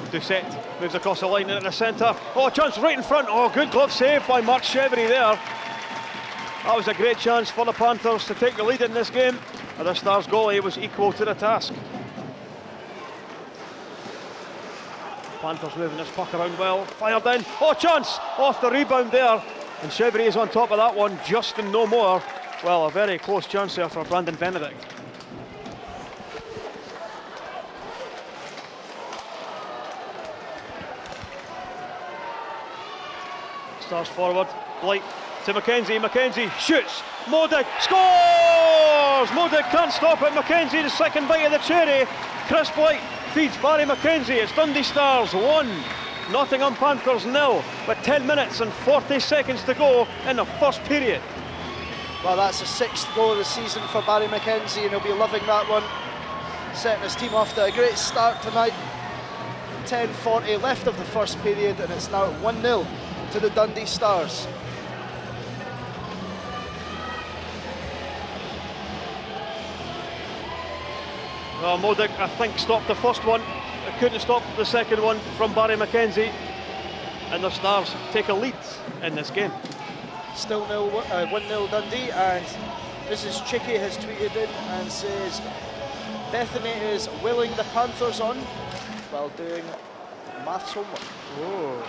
Doucette moves across the line into the centre. Oh, chance right in front. Oh, good glove save by Mark Chevry there. That was a great chance for the Panthers to take the lead in this game. And the Stars goalie was equal to the task. Panthers moving this puck around well. Fired in. Oh, chance! Off the rebound there. And Chevry is on top of that one. Justin no more. Well, a very close chance there for Brandon Benedict. Stars forward. Blight to McKenzie. McKenzie shoots. Modig scores! Modig can't stop it. McKenzie, the second bite of the cherry. Chris Blight feeds Barry McKenzie. It's Dundee Stars 1, Nottingham Panthers 0, with 10 minutes and 40 seconds to go in the first period. Well, that's the 6th goal of the season for Barry McKenzie, and he'll be loving that one. Setting his team off to a great start tonight. 10:40 left of the first period, and it's now 1-0 to the Dundee Stars. Well, Modig, I think, stopped the first one. It couldn't stop the second one from Barry McKenzie. And the Stars take a lead in this game. Still 1-0 Dundee, and Mrs. Chicky has tweeted in and says Bethany is willing the Panthers on while doing maths homework. Oh.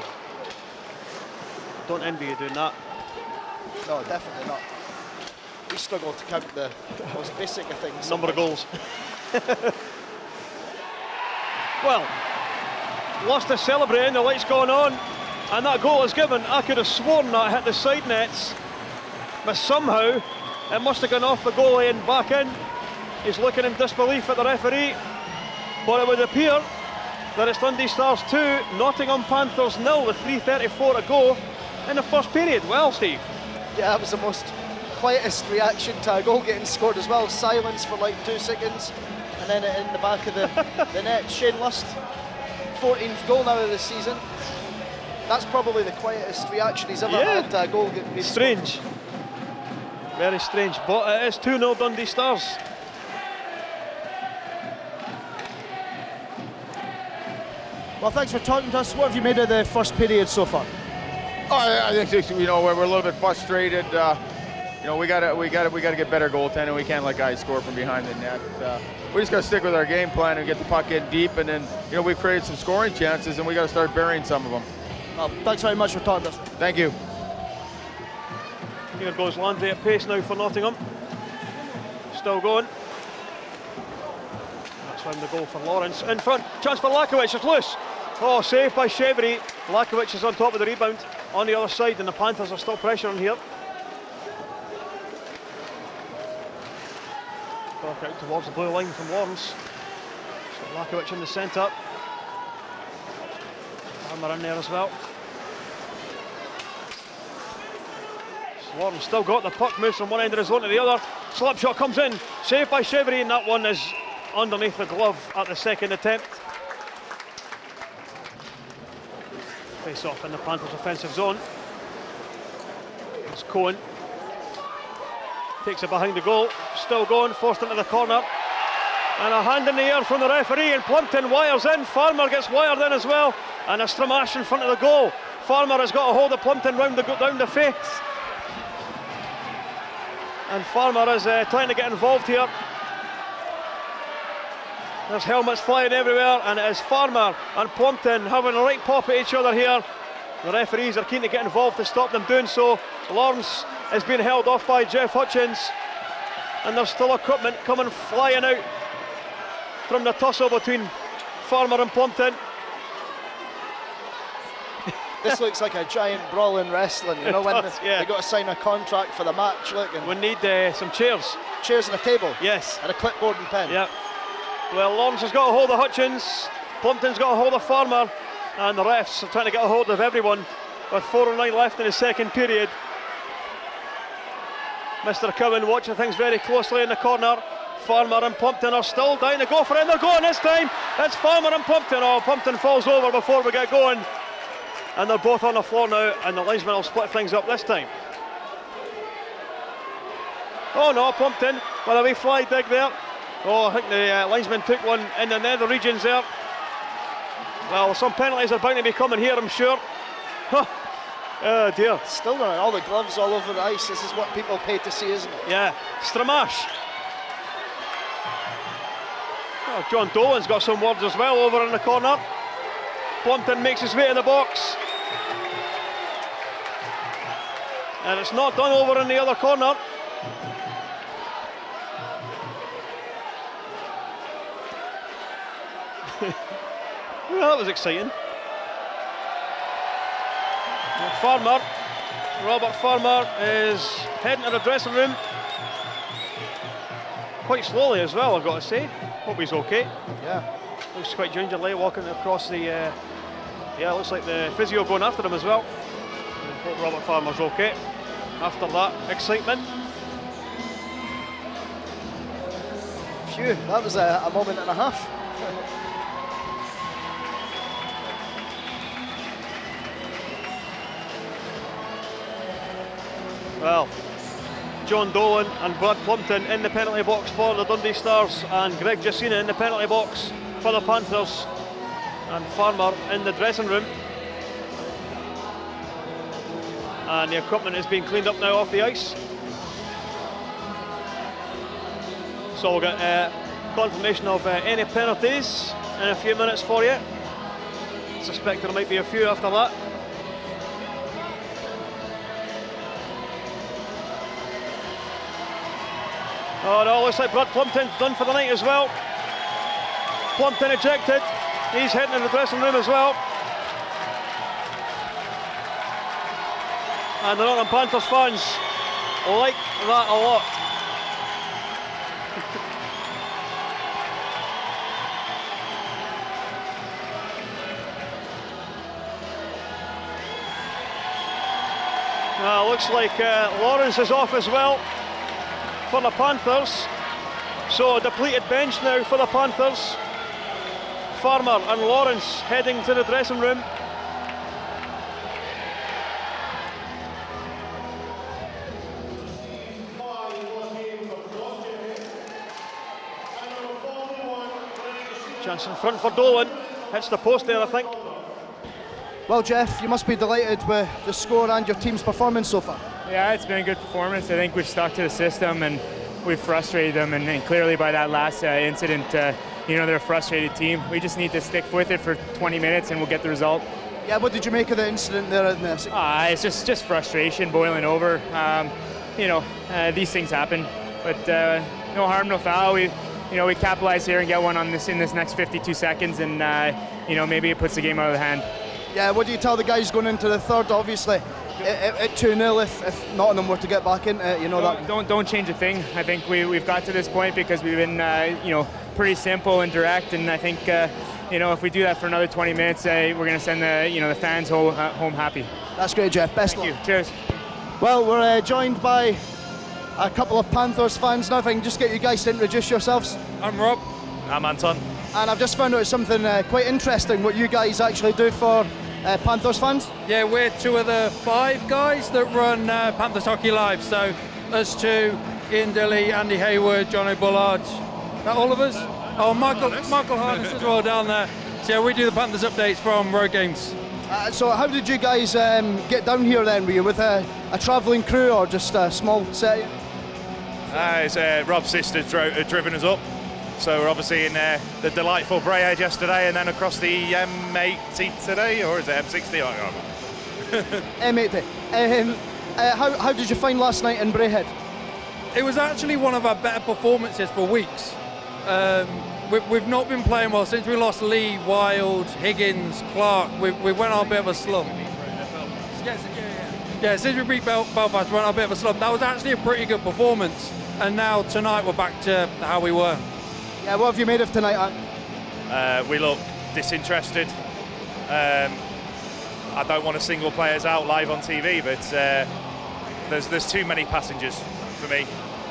Don't envy you doing that. No, definitely not. We struggle to count the most basic of things. Number of goals. Well, lost to celebrating, the light's gone on, and that goal is given. I could have sworn that hit the side nets, but somehow it must have gone off the goalie and back in. He's looking in disbelief at the referee, but it would appear that it's Dundee Stars 2, Nottingham Panthers 0 with 3:34 to go in the first period. Well, Steve. Yeah, that was the most quietest reaction to a goal getting scored as well. Silence for like 2 seconds, and then it in the back of the net. Shane Lust, 14th goal now of the season. That's probably the quietest reaction he's ever had to a goal getting strange. scored. Very strange, but it is 2-0 Dundee Stars. Well, thanks for talking to us. What have you made of the first period so far? I think we're a little bit frustrated. We got to get better goaltending. We can't let guys score from behind the net. We just got to stick with our game plan and get the puck in deep. And then we've created some scoring chances, and we got to start burying some of them. Well, thanks very much for talking to us. Thank you. Here goes Landry at pace now for Nottingham. Still going. That's round the goal for Lawrence. In front, chance for Lakovic, it's loose. Oh, saved by Chevry. Lakovic is on top of the rebound on the other side, and the Panthers are still pressuring here. Back out towards the blue line from Lawrence. So Lakovic in the centre. Farmer in there as well. Lawrence still got the puck, moves from one end of the zone to the other. Slap shot comes in, saved by Chevry, and that one is underneath the glove at the second attempt. Face off in the Panthers' offensive zone. It's Cohen. Takes it behind the goal, still going, forced into the corner. And a hand in the air from the referee, and Plumpton wires in. Farmer gets wired in as well, and a Stramash in front of the goal. Farmer has got a hold of Plumpton down the face. And Farmer is trying to get involved here. There's helmets flying everywhere, and it is Farmer and Plumpton having a right pop at each other here. The referees are keen to get involved to stop them doing so. Lawrence is being held off by Jeff Hutchins, and there's still equipment coming flying out from the tussle between Farmer and Plumpton. This looks like a giant brawl in wrestling, when they got to sign a contract for the match. Look, and we need some chairs. Chairs and a table. Yes. And a clipboard and pen. Yeah. Well, Lawrence has got a hold of Hutchins, Plumpton's got a hold of Farmer, and the refs are trying to get a hold of everyone with 4:09 left in the second period. Mr. Cowan watching things very closely in the corner. Farmer and Plumpton are still dying to go for it, and they're going this time. It's Farmer and Plumpton. Oh, Plumpton falls over before we get going. And they're both on the floor now, and the linesman will split things up this time. Oh no, Plumpton with a wee fly dig there. Oh, I think the linesman took one in the nether regions there. Well, some penalties are bound to be coming here, I'm sure. Oh dear. Still running all the gloves all over the ice. This is what people pay to see, isn't it? Yeah, Stramash. Oh, John Dolan's got some words as well over in the corner. Plumpton makes his way to the box. And it's not done over in the other corner. Well, that was exciting. Farmer, Robert Farmer is heading to the dressing room. Quite slowly as well, I've got to say. Hope he's okay. Yeah. Looks quite gingerly walking across the... yeah, looks like the physio going after him as well. Hope Robert Farmer's okay after that excitement. Phew, that was a moment and a half. Well, John Dolan and Brad Plumpton in the penalty box for the Dundee Stars, and Greg Jacina in the penalty box for the Panthers, and Farmer in the dressing room. And the equipment is being cleaned up now off the ice. So we'll get confirmation of any penalties in a few minutes for you. Suspect there might be a few after that. Oh no, looks like Brad Plumpton's done for the night as well. Plumpton ejected. He's heading in the dressing room as well. And the Nottingham Panthers fans like that a lot. Looks like Lawrence is off as well for the Panthers. So a depleted bench now for the Panthers. Farmer and Lawrence heading to the dressing room. Chance in front for Dolan. Hits the post there, I think. Well, Jeff, you must be delighted with the score and your team's performance so far. Yeah, it's been a good performance. I think we've stuck to the system and we've frustrated them. And clearly by that last incident, they're a frustrated team. We just need to stick with it for 20 minutes and we'll get the result. Yeah, what did you make of the incident there in this? It's just frustration boiling over. These things happen, but no harm, no foul. We capitalize here and get one on this in this next 52 seconds, and maybe it puts the game out of the hand. Yeah, what do you tell the guys going into the third? Obviously, at 2-0, if Nottingham were to get back into it, Don't change a thing. I think we've got to this point because we've been pretty simple and direct, and I think if we do that for another 20 minutes, we're going to send the fans home happy. That's great, Jeff. Best luck. Thank you. Cheers. Well, we're joined by a couple of Panthers fans now. If I can just get you guys to introduce yourselves. I'm Rob. I'm Anton. And I've just found out something quite interesting, what you guys actually do for Panthers fans. Yeah, we're two of the 5 guys that run Panthers Hockey Live. So us two, Ian Dilly, Andy Hayward, Johnny Bullard. That all of us? Oh, Michael Harness as well down there. So yeah, we do the Panthers updates from road games. So how did you guys get down here then? Were you with a travelling crew or just a small set? It's Rob's sister driven us up. So we're obviously in the delightful Brayhead yesterday and then across the M80 today, or is it M60? I can't remember. M80. How did you find last night in Brayhead? It was actually one of our better performances for weeks. We've not been playing well since we lost Lee, Wild, Higgins, Clark. We went on a bit of a slump. Yeah, since we beat Belfast, we went on a bit of a slump. That was actually a pretty good performance. And now tonight we're back to how we were. Yeah, what have you made of tonight, Ant? We look disinterested. I don't want to single players out live on TV, but there's too many passengers for me.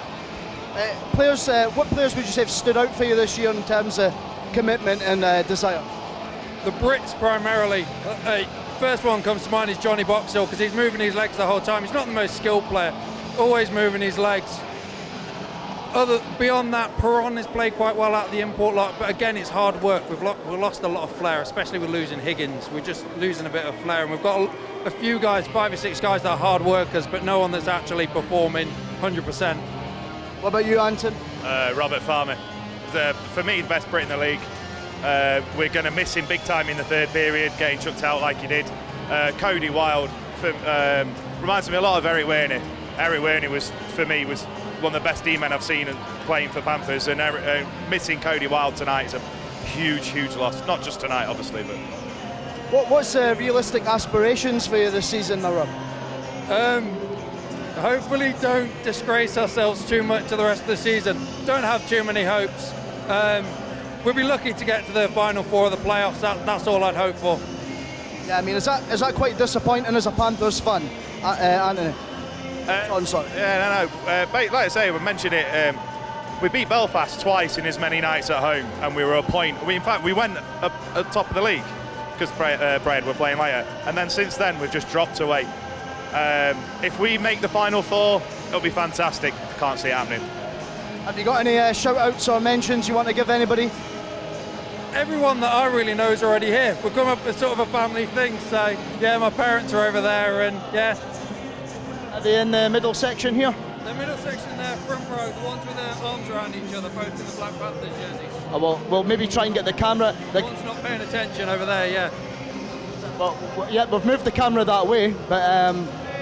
What players would you say have stood out for you this year in terms of commitment and desire? The Brits primarily. First one comes to mind is Johnny Boxhill, because he's moving his legs the whole time. He's not the most skilled player, always moving his legs. Beyond that, Perron has played quite well out the import lot, but again, it's hard work. We've lost a lot of flair, especially with losing Higgins. We're just losing a bit of flair, and we've got a few guys, 5 or 6 guys that are hard workers, but no one that's actually performing 100%. What about you, Anton? Robert Farmer. For me, the best Brit in the league. We're going to miss him big time in the third period, getting chucked out like he did. Cody Wild reminds me a lot of Eric Werney. Eric Werney was, for me, was one of the best D-men I've seen playing for Panthers, and missing Cody Wild tonight is a huge loss. Not just tonight, obviously, but. What's realistic aspirations for you this season, Rob? Hopefully don't disgrace ourselves too much to the rest of the season. Don't have too many hopes. We'll be lucky to get to the final 4 of the playoffs. That's all I'd hope for. Yeah, I mean, is that quite disappointing as a Panthers fan, Anthony? Sorry. Yeah, no. Like I say, we mentioned it. We beat Belfast twice in as many nights at home, and we were a point. In fact, we went up at top of the league because Brad were playing later, and then since then we've just dropped away. If we make the final 4, it'll be fantastic. Can't see it happening. Have you got any shout-outs or mentions you want to give anybody? Everyone that I really know is already here. We've come up with sort of a family thing, so yeah, my parents are over there, and yeah. Are they in the middle section here? The middle section there, front row, the ones with their arms around each other, both in the Black Panthers jerseys. Oh, we'll maybe try and get the camera. The one's not paying attention over there, yeah. Well, yeah, we've moved the camera that way, but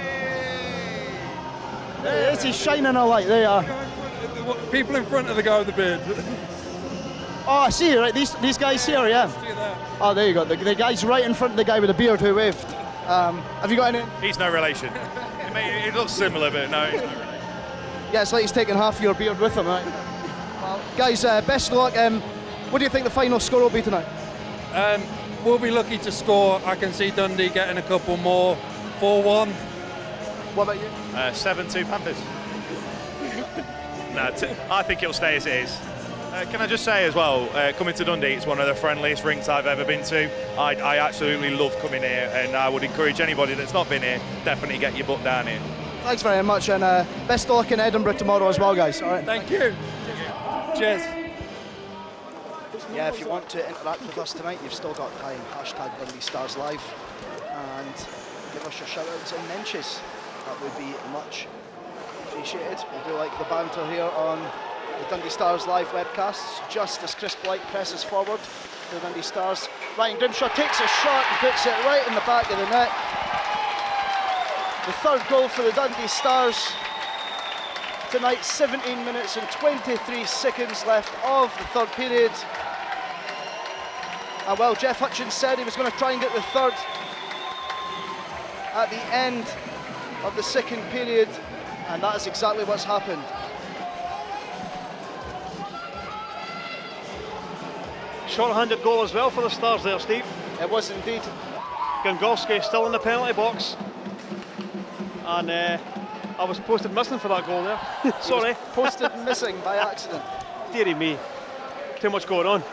there is, he's shining a light, there you are. People in front of the guy with the beard. Oh, I see, right, these guys here, yeah. Oh, there you go, the guy's right in front of the guy with the beard who waved. Have you got any? He's no relation. It looks similar, but no, he's no relation. Yeah, it's like he's taking half your beard with him, right? Well, guys, best of luck. What do you think the final score will be tonight? We'll be lucky to score. I can see Dundee getting a couple more. 4-1. What about you? 7-2 Panthers. I think it'll stay as it is. Can I just say as well, coming to Dundee, it's one of the friendliest rinks I've ever been to. I absolutely love coming here, and I would encourage anybody that's not been here, definitely get your butt down here. Thanks very much, and best of luck in Edinburgh tomorrow as well, guys. All right. Thank you. Cheers. Yeah, if you want to interact with us tonight, you've still got time. Hashtag Dundee Stars Live, and give us your shout-outs and mentions. That would be much appreciated. We do like the banter here on the Dundee Stars Live webcasts, just as Chris Blight presses forward to the Dundee Stars. Ryan Grimshaw takes a shot and puts it right in the back of the net. The third goal for the Dundee Stars tonight, 17 minutes and 23 seconds left of the third period. And well, Jeff Hutchins said he was going to try and get the third at the end of the second period, and that is exactly what's happened. Short-handed goal as well for the Stars there, Steve. It was indeed. Gongolski still in the penalty box. And I was posted missing for that goal there. Sorry. Posted missing by accident. Dearie me. Too much going on.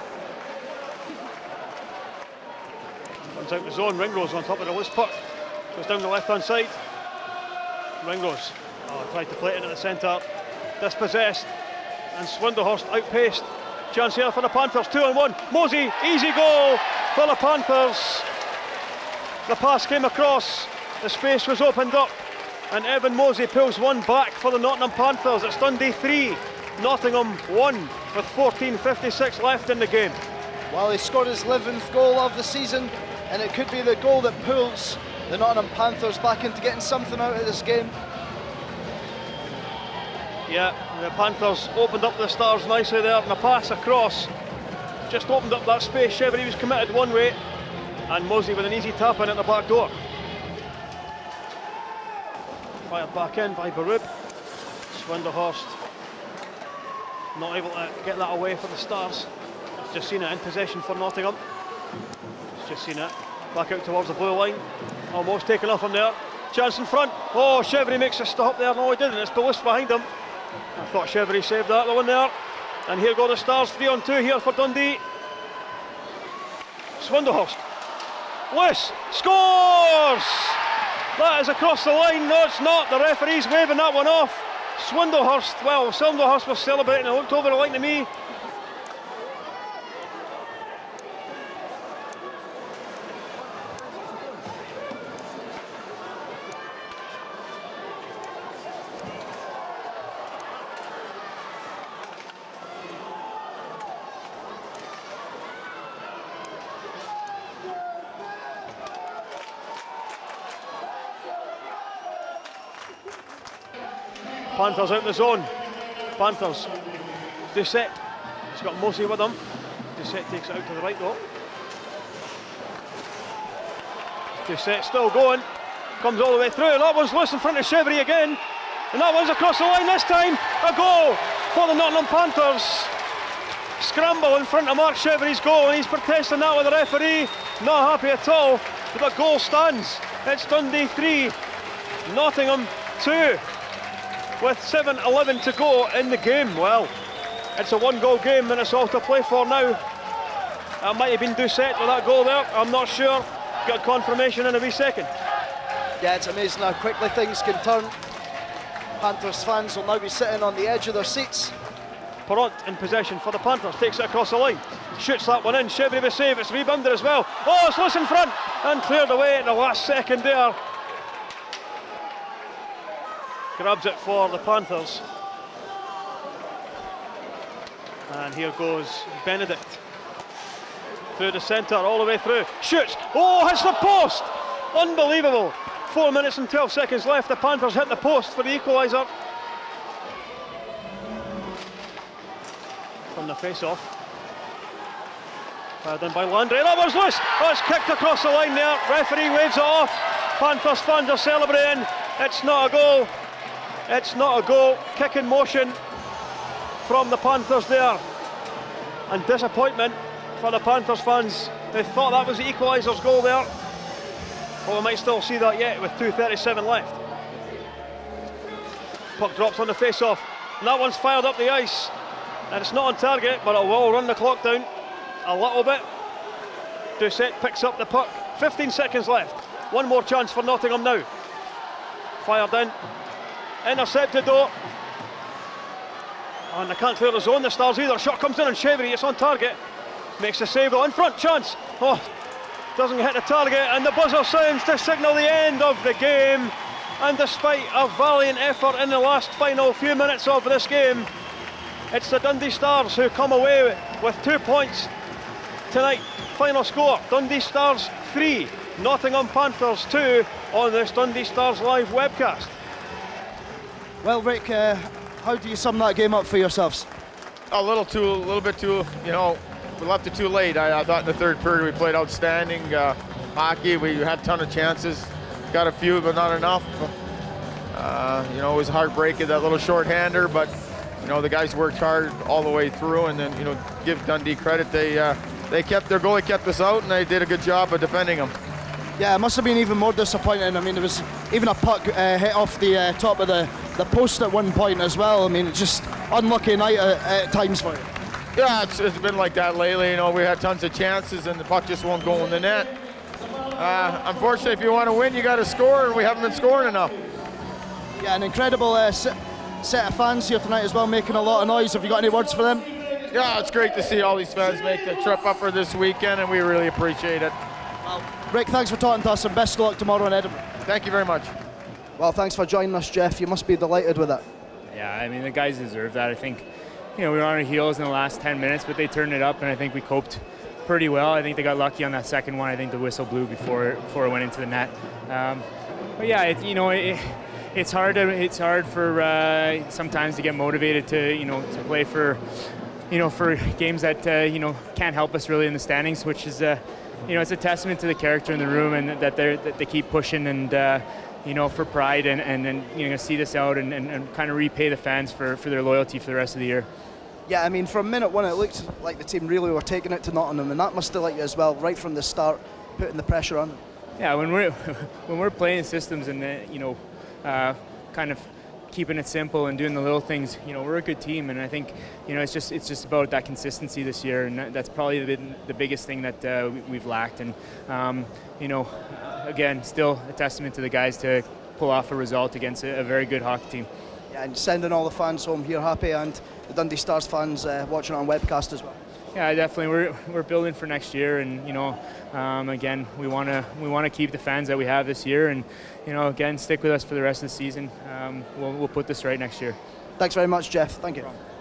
Comes out the zone. Ringrose on top of the loose puck. Goes down the left-hand side. Ringrose. Tried to play it into the centre. Dispossessed. And Swindlehurst outpaced. Chance here for the Panthers. 2-on-1. Mosey. Easy goal for the Panthers. The pass came across. The space was opened up. And Evan Mosey pulls one back for the Nottingham Panthers. It's Dundee 3, Nottingham 1 with 14:56 left in the game. Well, he scored his 11th goal of the season, and it could be the goal that pulls the Nottingham Panthers back into getting something out of this game. Yeah, the Panthers opened up the Stars nicely there, and the pass across just opened up that space. Chevrolet was committed one way, and Mosey with an easy tap in at the back door. Fired back in by Barub. Swindlehurst not able to get that away for the Stars. Just seen it in possession for Nottingham. Just seen it back out towards the blue line. Almost taken off him there. Chance in front. Oh, Chevrolet makes a stop there. No, he didn't. It's Lewis behind him. I thought Chevrolet saved that one there. And here go the Stars, 3-on-2 here for Dundee. Swindlehurst. Lewis scores! That is across the line. No, it's not. The referee's waving that one off. Swindlehurst, well, Swindlehurst was celebrating and looked over the line to me. Panthers out in the zone. Panthers. Doucette. He's got Mosley with him. Doucette takes it out to the right though. Doucette still going. Comes all the way through. That one's loose in front of Chevry again. And that one's across the line this time. A goal for the Nottingham Panthers. Scramble in front of Mark Chevry's goal, and he's protesting that with the referee. Not happy at all. But the goal stands. It's Dundee 3, Nottingham 2. With 7:11 to go in the game. Well, it's a one-goal game and it's all to play for now. It might have been Doucette with that goal there, I'm not sure. Got confirmation in a wee second. Yeah, it's amazing how quickly things can turn. Panthers fans will now be sitting on the edge of their seats. Perront in possession for the Panthers, takes it across the line, shoots that one in, Chevry with a save, it's rebounded as well. Oh, it's loose in front and cleared away at the last second there. Grabs it for the Panthers. And here goes Benedict. Through the centre, all the way through. Shoots. Oh, hits the post. Unbelievable. 4 minutes and 12 seconds left. The Panthers hit the post for the equaliser. From the face-off. Fired in by Landry. That was loose. Oh, it's kicked across the line there. Referee waves it off. Panthers fans are celebrating. It's not a goal. It's not a goal. Kick in motion from the Panthers there. And disappointment for the Panthers fans. They thought that was the equaliser's goal there. Well, we might still see that yet with 2:37 left. Puck drops on the face-off. And that one's fired up the ice. And it's not on target, but it will run the clock down a little bit. Doucette picks up the puck. 15 seconds left. One more chance for Nottingham now. Fired in. Intercepted though. And they can't clear the zone, the Stars either. Shot comes in and Chevry, it's on target. Makes the save though, in front, chance. Oh, doesn't hit the target, and the buzzer sounds to signal the end of the game. And despite a valiant effort in the last final few minutes of this game, it's the Dundee Stars who come away with 2 points tonight. Final score, Dundee Stars 3, Nottingham Panthers 2 on this Dundee Stars live webcast. Well, Rick, how do you sum that game up for yourselves? A little bit too, we left it too late. I thought in the third period we played outstanding hockey. We had a ton of chances, got a few, but not enough. It was heartbreaking, that little shorthander, but the guys worked hard all the way through, and then give Dundee credit. They kept their goalie, kept us out, and they did a good job of defending them. Yeah, it must have been even more disappointing. I mean, there was even a puck hit off the top of the post at one point as well. I mean, it's just unlucky night at times for you. Yeah, it's been like that lately. We had tons of chances, and the puck just won't go in the net. Unfortunately, if you want to win, you got to score, and we haven't been scoring enough. Yeah, an incredible set of fans here tonight as well, making a lot of noise. Have you got any words for them? Yeah, it's great to see all these fans make the trip up for this weekend, and we really appreciate it. Well, Rick, thanks for talking to us, and best of luck tomorrow in Edinburgh. Thank you very much. Well, thanks for joining us, Jeff. You must be delighted with it. Yeah, I mean, the guys deserve that. I think, we were on our heels in the last 10 minutes, but they turned it up, and I think we coped pretty well. I think they got lucky on that second one. I think the whistle blew before it went into the net. But yeah, it's hard for sometimes to get motivated to play for games that can't help us really in the standings, which is it's a testament to the character in the room, and that they keep pushing and for pride, and then see this out and kind of repay the fans for their loyalty for the rest of the year. Yeah, I mean, from minute one, it looked like the team really were taking it to Nottingham, and that must have liked you as well, right from the start, putting the pressure on them. Yeah, when we're playing systems and kind of keeping it simple and doing the little things, we're a good team, and I think it's just about that consistency this year, and that's probably the biggest thing that we've lacked. And again, still a testament to the guys to pull off a result against a very good hockey team. Yeah, and sending all the fans home here happy, and the Dundee Stars fans watching on webcast as well. Yeah, definitely. We're building for next year, and again, we want to keep the fans that we have this year, and again, stick with us for the rest of the season. We'll put this right next year. Thanks very much, Jeff. Thank you.